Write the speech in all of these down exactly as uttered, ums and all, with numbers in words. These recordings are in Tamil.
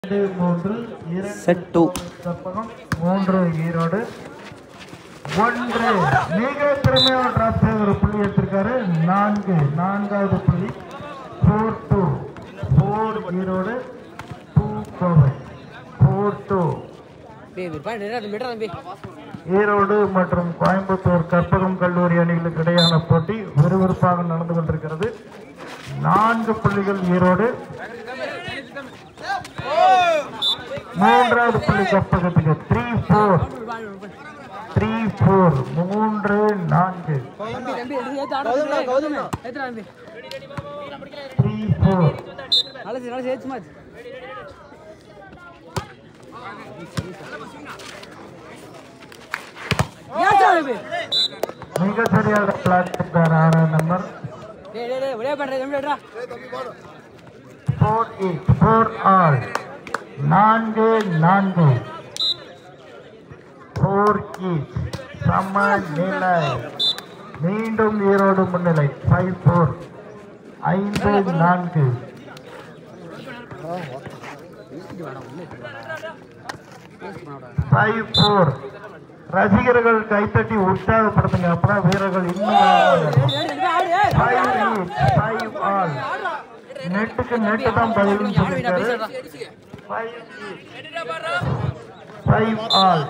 மூன்று செட் டூ மூன்று ஈரோடு ஒன்று மிக திறமையான டிராப் செய்து ஒரு புள்ளி எடுத்திருக்காரு. நான்கு நான்காவது புள்ளி four two four Erode two Kovai four two. Erode மற்றும் கோயம்புத்தூர் கற்பகம் கல்லூரி அணிகளுக்கு இடையான போட்டி விறுவிறுப்பாக நடந்து கொண்டிருக்கிறது. நான்கு புள்ளிகள் ஈரோடு, மூன்றாவது புள்ளி கற்பகத்துக்கு த்ரீ ஃபோர் த்ரீ ஃபோர் மூன்று நான்கு த்ரீ ஃபோர். மிக சரியாக பிளாட் ஆறாம் number four eight four all நான்கு நான்கு ஃபோர் எயிட் சமநிலை. மீண்டும் ஈரோடு முன்னிலை ஃபைவ் ஃபோர் ஐந்து நான்கு. Five four. ரசிகர்கள் கைத்தட்டி உற்சாகப்படுத்துங்க, அப்புறம் வீரர்கள் இன்னும் நெட்டுக்கு நெட்டு தான் பதிலும் சொல்லியிருக்காரு. ஃபைவ் ஆல்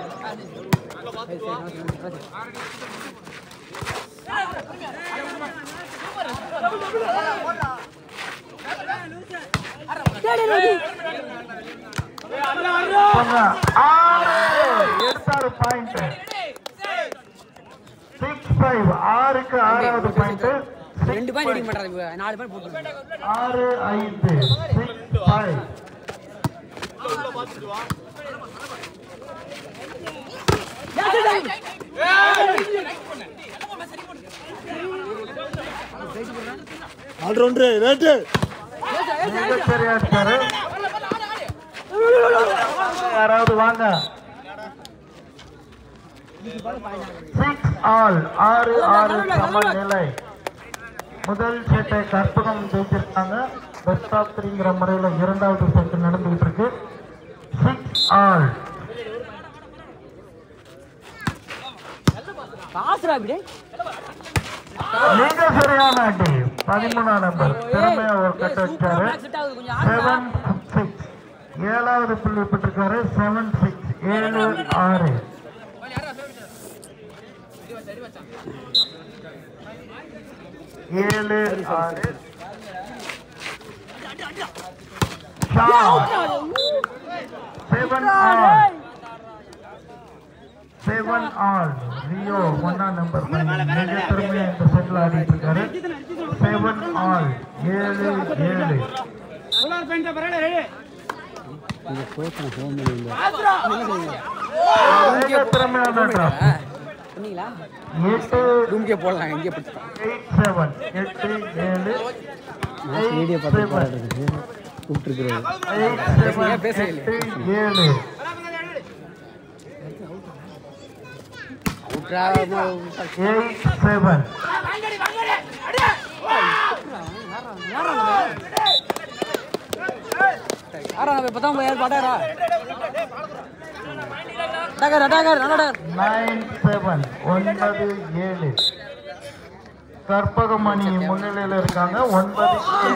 எடுத்தாரு பாயிண்ட். சிக்ஸ் ஃபைவ் ஆறுக்கு ஆறாவது பாயிண்ட். ரெண்டு பாயிண்ட் அடிக்க மாட்டாங்க, நாலு பாயிண்ட் போட்டு ஆறு ஐந்து சிக்ஸ் ஃபைவ். ஆல்ரவுண்டர் ரேட்டு சரியா இருக்காரு. யாராவது வாங்க. சிக்ஸ் ஆல் ஆறு ஆறு சமநிலை. முதல் செட்டை கற்பகம் ஜெயிச்சிருக்காங்க. பெஸ்ட் ஆஃப் த்ரீங்கிற முறையில் இரண்டாவது செட் நடந்துகிட்டு இருக்கு. Six all. மிக சரியான அடி. பதிமூணாம் நம்பர் திறமையா ஒரு கட்ட வச்சாரு. செவன் சிக்ஸ் ஏழாவது புள்ளி பெற்றிருக்காரு. செவன் சிக்ஸ் ஏழு ஆறு. ஏழு ஆறு. Seven all seven all. ரியோ ஒன்னாம் நம்பர் மிக திறமையா இந்த செட்டில் ஆடிட்டு இருக்காரு. செவன் ஆல் ஏழு ஏழு. ரூம்கே போடலாம், எங்கே போட்டு எட்டு ஏழு கூப்பிட்டுருக்குறேன் ஏழு. Eight seven. நைன் செவன் ஒன்பது ஏழு. கற்பகமணி முன்னிலையில் இருக்காங்க. ஒன்பது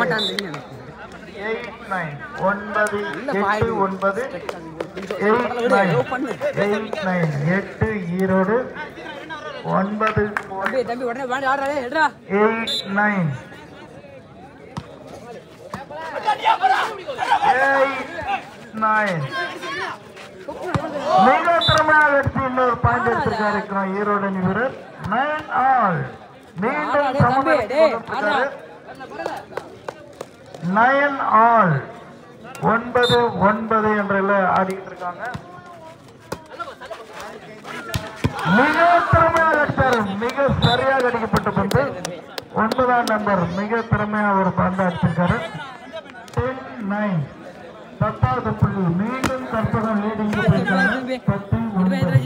எயிட் நைன் ஒன்பது எட்டு ஒன்பது எயிட் நைன் எயிட் நைன் எட்டு ஈரோடு. ஒன்பது எயிட் நைன் எயிட் நைன். மிக திறமையாக எடுத்து இன்னொரு பாயிண்ட் எடுத்திருக்காரு ஈரோடு அணி வீரர். Nine all. மீண்டும் சமநிலை. Nine all. ஒன்பது ஒன்பது என்ற ஆடிக்கிட்டு இருக்காங்க. மிக திறமையாக அடித்தார். மிக சரியாக அடிக்கப்பட்ட பந்து. ஒன்பதாம் நம்பர் மிக திறமையாக ஒரு பந்து அடிச்சிருக்காரு. Ten nine. பத்தாவது புள்ளி. மீண்டும் கற்பகம் லீடிங் போயிருக்காங்க. பத்து ஒன்பது.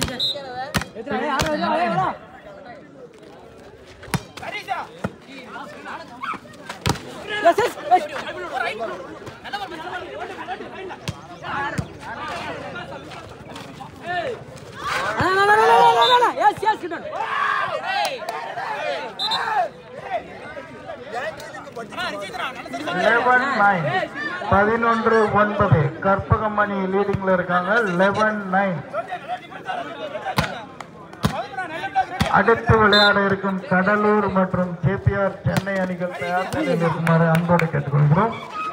லெவன் நைன் பதினொன்று ஒன்பது கற்பகமணி லீடிங்ல இருக்காங்க. Eleven nine. அடுத்து விளையாட இருக்கும் கடலூர் மற்றும் கேபிஆர் சென்னை அணிகள் தயார் நிலையில் இருக்குமாறு அன்போடு கேட்டுக்கொள்கிறோம்.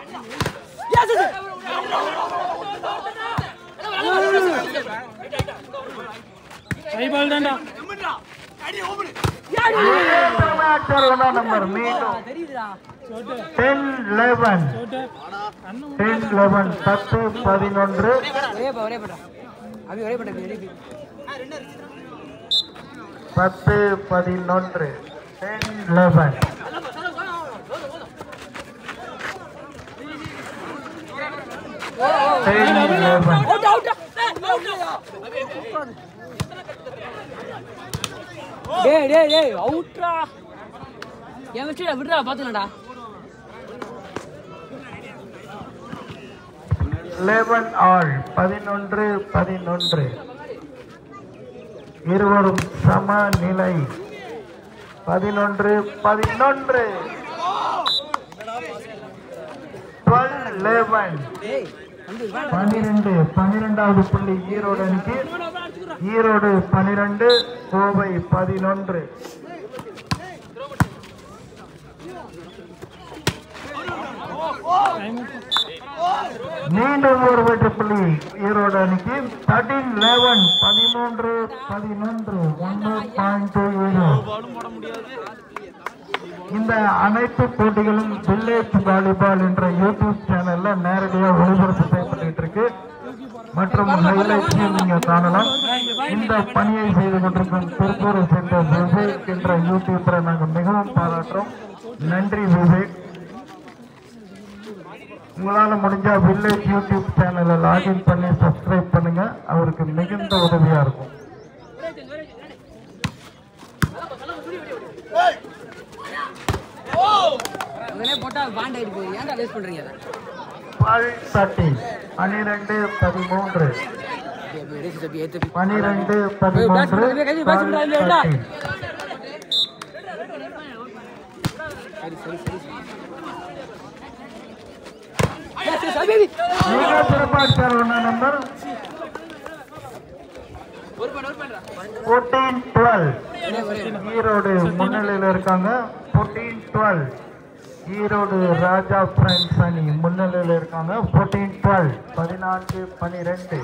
நம்பர் மீண்டும் டென் லெவன் டென் லெவன் பத்து பதினொன்று பத்து பதினொன்று டென் லெவன் டென் லெவன் டேய் டேய் டேய் அவுட்ரா ஏன் வெச்சிடா விடுடா பாத்துடா லெவன் ஆல் பதினொன்று பதினொன்று இருவரும் சம நிலை. பதினொன்று பதினொன்று பனிரெண்டு பனிரெண்டாவது புள்ளி ஈரோடு அணிக்கு. ஈரோடு பனிரெண்டு கோவை பதினொன்று. மீண்டும் ஒரு வெற்றி புள்ளி ஈரோடு அணிக்கு. தேர்ட்டீன் லெவன் பதிமூன்று பதினொன்று ஒன்று பாயிண்ட் டூ ஏழு. இந்த அனைத்து போட்டிகளும் வில்லேஜ் வாலிபால் என்ற யூடியூப் சேனல்ல நேரடியாக ஒளிபரப்பு செய்யப்பட்டு இருக்கு மற்றும் ஹைலைட்ஸையும் நீங்க காணலாம். இந்த பணியை செய்து கொண்டிருக்கும் திருப்பூரை சேர்ந்த விவேக் என்ற யூடியூபரை நாங்கள் மிகவும் பாராட்டுறோம். நன்றி விவேக். உங்களால முடிஞ்சா வில்லேஜ் யூடியூப் சேனலை லாகின் பண்ணி சப்ஸ்கிரைப் பண்ணுங்க. அவருக்கு மிகுந்த உதவியா இருக்கும். பனிரெண்டு பதிமூன்று பனிரெண்டு பதிமூன்று மிக சிறப்பாக நம்பர் பதினான்கு பன்னிரண்டு ஈரோடு முன்னிலையில் இருக்காங்க. பதினான்கு பன்னிரண்டு ஈரோடு ராஜா பிரான்ஸ் அணி முன்னிலையில் இருக்காங்க. பதினான்கு பன்னிரண்டு பதினான்கு பன்னிரண்டு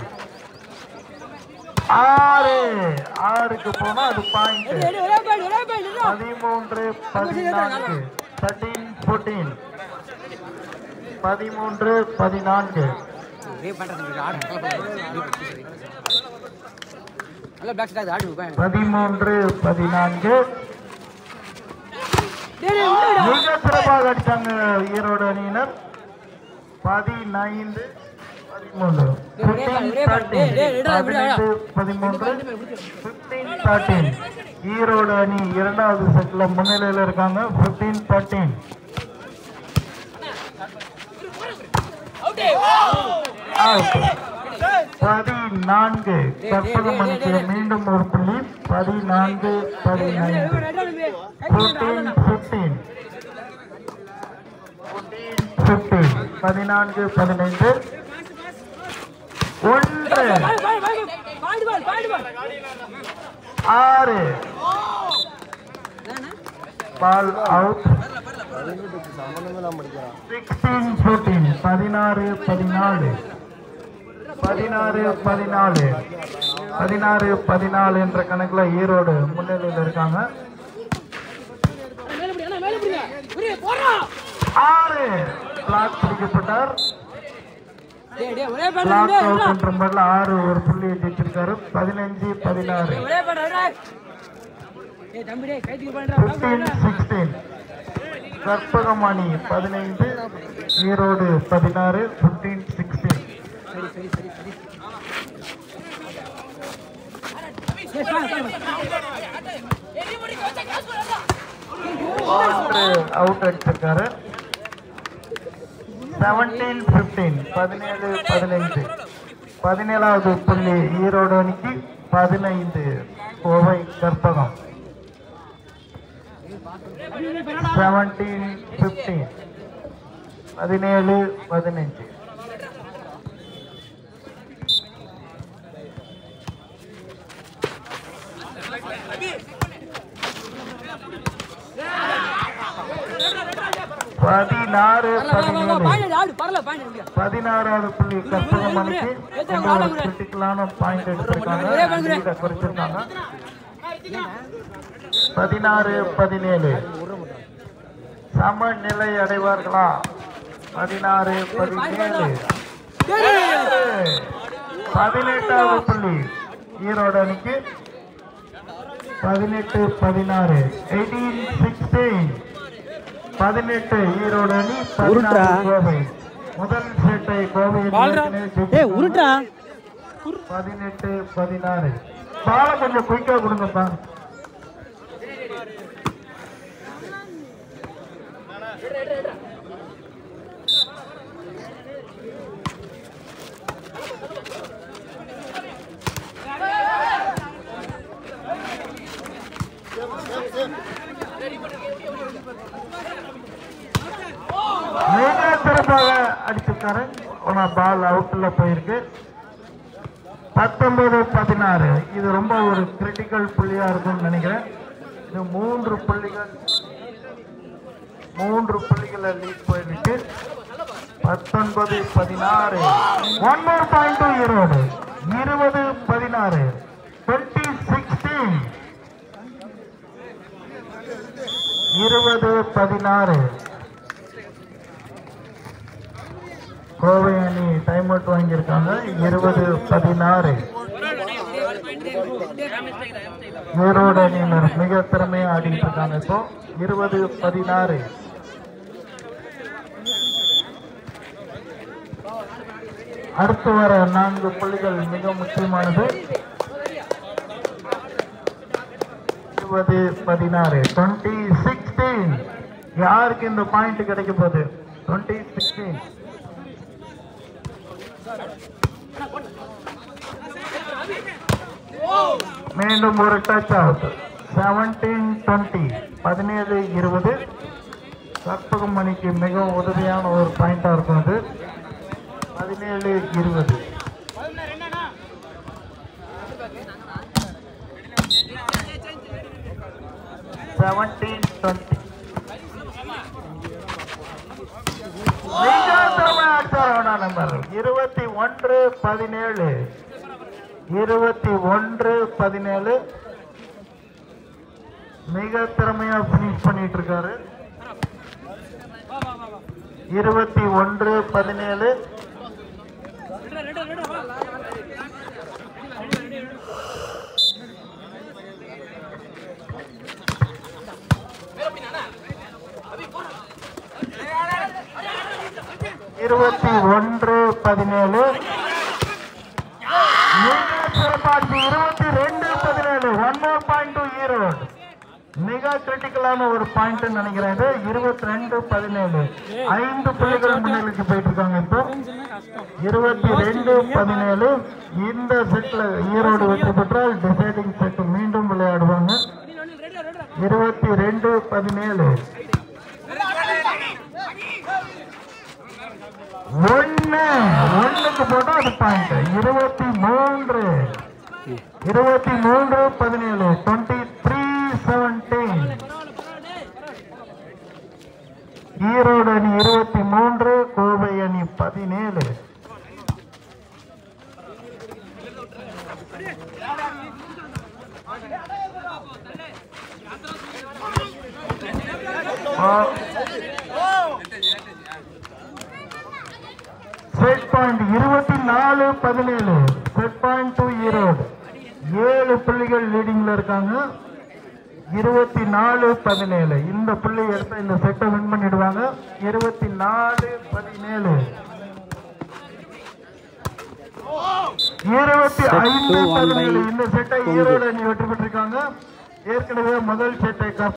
ஆறு ஆறுக்கு போனா அது பாயிண்ட். பதிமூன்று பதினான்கு தேர்ட்டீன் ஃபோர்டீன் பதிமூன்று பதினான்கு பதிமூன்று பதினான்கு. மிக சிறப்பாக அடித்தாங்க ஈரோடு அணியினர். பதினைந்து பதிமூன்று பதிமூன்று பதிமூன்று ஈரோடு அணி இரண்டாவது செட்ல முன்னிலையில் இருக்காங்க. பதினைந்து பதிமூன்று பதினான்கு கற்பகமணிக்கு மீண்டும் ஒரு புள்ளி. பதினான்கு பதினைந்து பதினான்கு பதினைந்து ஒன்று ஆறு பால் அவுட். பதினாறு பதினாலு பதினாறு பதினாலு பதினாறு பதினாலு என்ற கணக்குல ஈரோடு முன்னிலையில் இருக்காங்க. ஆறு பிளாக் பிடிக்கப்பட்டார். பிளாக் அவுட் என்ற முறையில் ஆறு ஒரு புள்ளியை ஜெயிச்சிருக்காரு. பதினஞ்சு பதினாறு கற்பகமணி பதினைந்து ஈரோடு பதினாறு. பதினைந்து சிக்ஸ்டீன் அவுட் அடிச்சிருக்காரு. பதினேழு பதினைந்து பதினேழு பதினைந்து பதினேழாவது புள்ளி ஈரோடு அணிக்கு. பதினைந்து கோவை கற்பகம். பதினேழு பதினைந்து பதினேழு பதினஞ்சு. பதினாறு பதினாறாவது புள்ளி கற்பகமணிக்கு கிரிட்டிக்கலான பாயிண்ட் எடுத்திருக்காங்க, குறைச்சிருக்காங்க. பதினாறு பதினேழு சமநிலை அடைவார்களா? பதினாறு பதினேழு. பதினெட்டாவது புள்ளி ஈரோடு அணிக்கு பதினெட்டு பதினாறு. Eighteen sixteen. பதினெட்டு ஈரோடு அணி, பதினாறு கோவை. முதல் செட்டை கோவை பதினெட்டு பதினாறு. பால கொஞ்சம் குயிக்கா கொடுங்கப்பா. மிக சிறப்பாக அடிச்சிருக்காரு. ஆனா பால் அவுட்ல போயிருக்கு. பத்தொன்பது பதினாறு. இது ரொம்ப ஒரு கிரிட்டிக்கல் புள்ளியா இருக்கும்னு நினைக்கிறேன். இது மூன்று புள்ளிகள் மூன்று புள்ளிகளை லீட் போயிருக்கு. பத்தொன்பது பதினாறு. One more point Erode. இருபது பதினாறு. Twenty sixteen. இருபது பதினாறு. கோவை அணி டைம் அவுட் வாங்கியிருக்காங்க. இருபது பதினாறு. ஈரோடு அணியினர் மிக திறமையா ஆடிட்டு இருக்காங்க. இப்போ இருபது பதினாறு. அடுத்து வர நான்கு புள்ளிகள் மிக முக்கியமானது. இருபது பதினாறு. Twenty sixteen. யாருக்கு இந்த பாயிண்ட் கிடைக்க போகுது? Twenty sixteen. மீண்டும் ஒரு டச் அவுட். Seventeen twenty. பதினேழு இருபது. கற்பகம் மணிக்கு மிகவும் உதவியான ஒரு பாயிண்டா இருக்கும் அது. பதினேழு இருபது. Seventeen twenty. நம்பர் இருபத்தி ஒன்று பதினேழு. இருபத்தி ஒன்று பதினேழு. மிக திறமையா பினிஷ் பண்ணிட்டு இருக்காரு. இருபத்தி ஒன்று பதினேழு. இருபத்தி ஒன்று பதினேழு. இருபத்தி ரெண்டு பதினேழு. One more point to Erode. மிக கிரிட்டிக்கலான ஒரு பாயிண்ட் நினைக்கிறேன். இது இருபத்தி ரெண்டு பதினேழு. ஐந்து புள்ளிகள் முன்னிலைக்கு போயிட்டு இருக்காங்க. இப்போ இருபத்தி ரெண்டு பதினேழு. இந்த செட்ல ஈரோடு வெற்றி பெற்றால் டிசைடிங் செட் மீண்டும் விளையாடுவாங்க. இருபத்தி ரெண்டு பதினேழு. ஒன்னு ஒன்னுக்கு போட்டா அது பாயிண்ட். இருபத்தி மூன்று. இருபத்தி மூன்று பதினேழு. Twenty three seventeen. ஈரோடு அணி இருபத்தி மூன்று, கோவை அணி பதினேழு. செட் பாயிண்ட் இருபத்தி நாலு பதினேழு. Set point to Erode. ஏழு புள்ளிகள் லீடிங்ல இருக்காங்க. இருபத்தி நாலு பதினேழு. இந்த புள்ளி எடுத்து இந்த செட்டை வின் பண்ணிடுவாங்க. இருபத்தி நாலு பதினேழு. இருபத்தி ஐந்து பதினேழு. இந்த செட்டை ஈரோடு அணி வெற்றி பெற்றிருக்காங்க. ஏற்கனவே முதல் செட்டை